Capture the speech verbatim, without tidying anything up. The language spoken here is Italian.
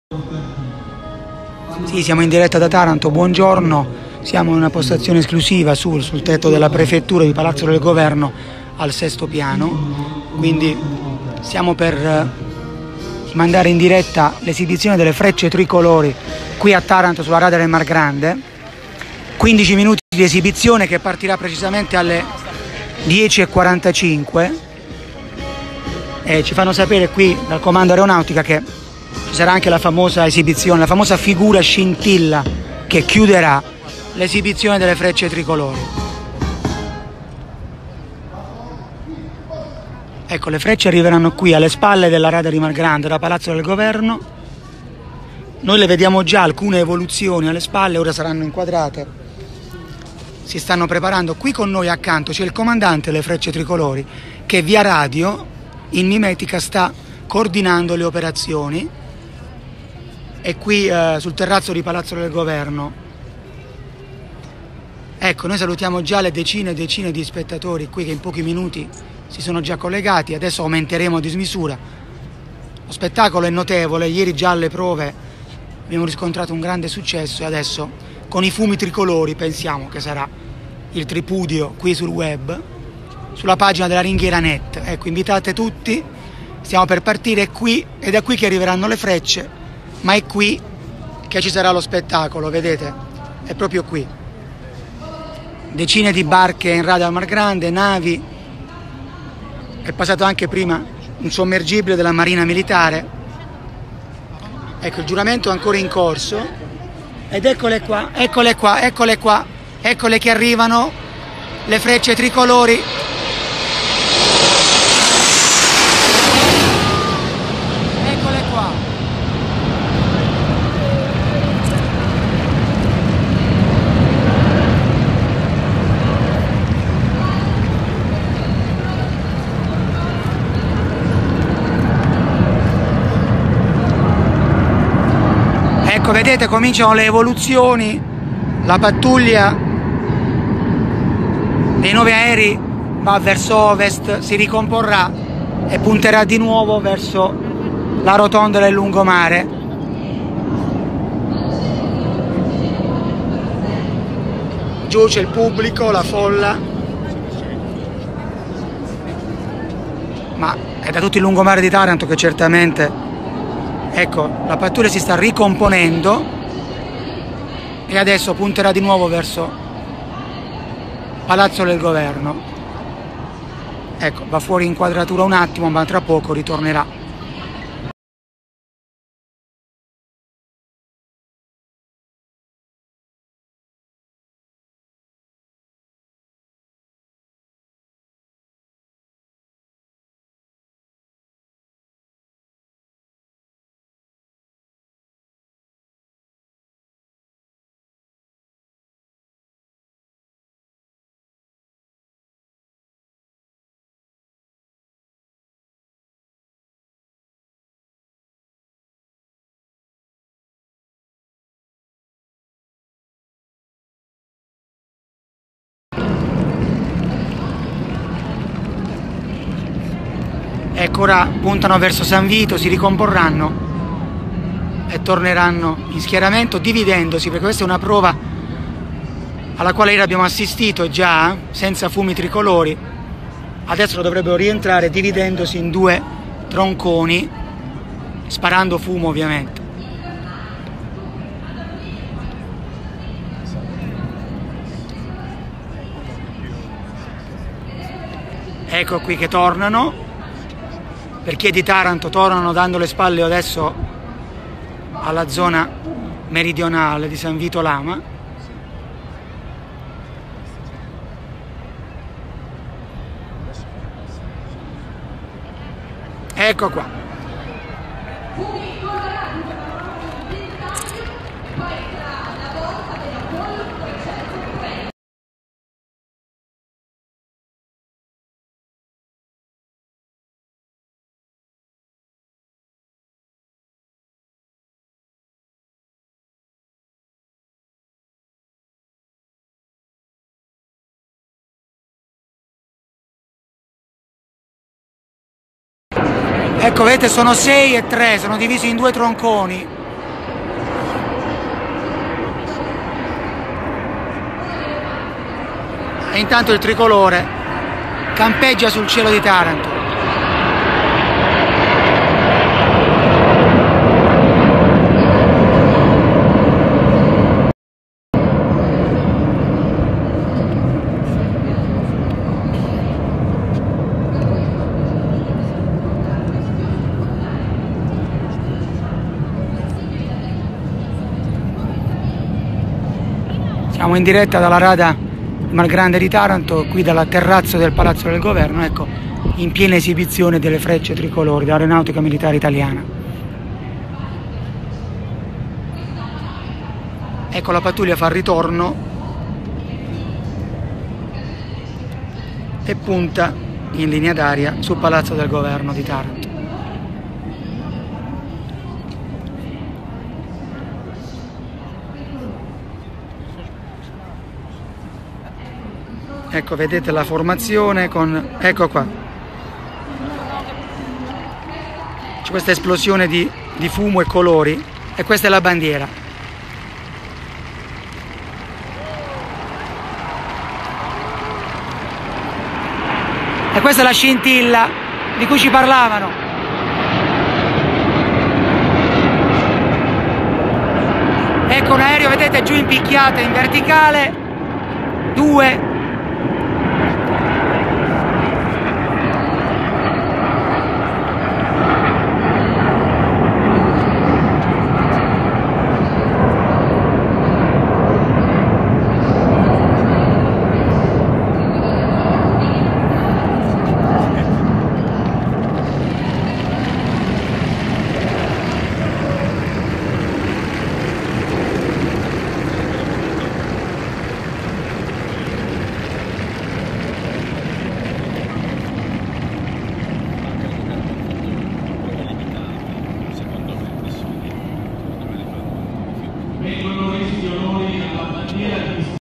Sì, siamo in diretta da Taranto, buongiorno, siamo in una postazione esclusiva sul, sul tetto della prefettura di Palazzo del Governo al sesto piano, quindi stiamo per mandare in diretta l'esibizione delle frecce tricolori qui a Taranto sulla Rada del Mar Grande, quindici minuti di esibizione che partirà precisamente alle dieci e quarantacinque e ci fanno sapere qui dal comando aeronautica che ci sarà anche la famosa esibizione, la famosa figura scintilla che chiuderà l'esibizione delle frecce tricolori. Ecco, le frecce arriveranno qui alle spalle della Rada di Mar Grande, da Palazzo del Governo. Noi le vediamo già alcune evoluzioni alle spalle, ora saranno inquadrate. Si stanno preparando. Qui con noi accanto c'è il comandante delle frecce tricolori che via radio in mimetica sta coordinando le operazioni. E qui eh, sul terrazzo di Palazzo del Governo. Ecco, noi salutiamo già le decine e decine di spettatori qui che in pochi minuti si sono già collegati, adesso aumenteremo a dismisura. Lo spettacolo è notevole, ieri già alle prove abbiamo riscontrato un grande successo e adesso con i fumi tricolori pensiamo che sarà il tripudio qui sul web, sulla pagina della Ringhiera Net. Ecco, invitate tutti, stiamo per partire qui ed è qui che arriveranno le frecce. Ma è qui che ci sarà lo spettacolo, vedete? È proprio qui. Decine di barche in rada al Mar Grande, navi. È passato anche prima un sommergibile della Marina Militare. Ecco, il giuramento è ancora in corso. Ed eccole qua, eccole qua, eccole qua. Eccole che arrivano le frecce tricolori. Ecco, vedete, cominciano le evoluzioni, la pattuglia dei nuovi aerei va verso ovest, si ricomporrà e punterà di nuovo verso la rotonda del lungomare. Giù c'è il pubblico, la folla, ma è da tutto il lungomare di Taranto che certamente... Ecco, la pattuglia si sta ricomponendo e adesso punterà di nuovo verso Palazzo del Governo. Ecco, va fuori inquadratura un attimo, ma tra poco ritornerà. Ecco, ora puntano verso San Vito, si ricomporranno e torneranno in schieramento dividendosi, perché questa è una prova alla quale ieri abbiamo assistito già, senza fumi tricolori. Adesso dovrebbero rientrare dividendosi in due tronconi, sparando fumo ovviamente. Ecco qui che tornano. Per chi è di Taranto tornano dando le spalle adesso alla zona meridionale di San Vito Lama. Ecco qua. Ecco, vedete, sono sei e tre, sono divisi in due tronconi. e intanto il tricolore campeggia sul cielo di Taranto. Siamo in diretta dalla Rada Malgrande di Taranto, qui dal terrazzo del Palazzo del Governo, ecco, in piena esibizione delle frecce tricolori dell'Aeronautica Militare Italiana. Ecco, la pattuglia fa il ritorno e punta in linea d'aria sul Palazzo del Governo di Taranto. Ecco, vedete la formazione con... ecco qua. C'è questa esplosione di, di fumo e colori e questa è la bandiera. E questa è la scintilla di cui ci parlavano. Ecco un aereo, vedete, giù in picchiata in verticale. Due.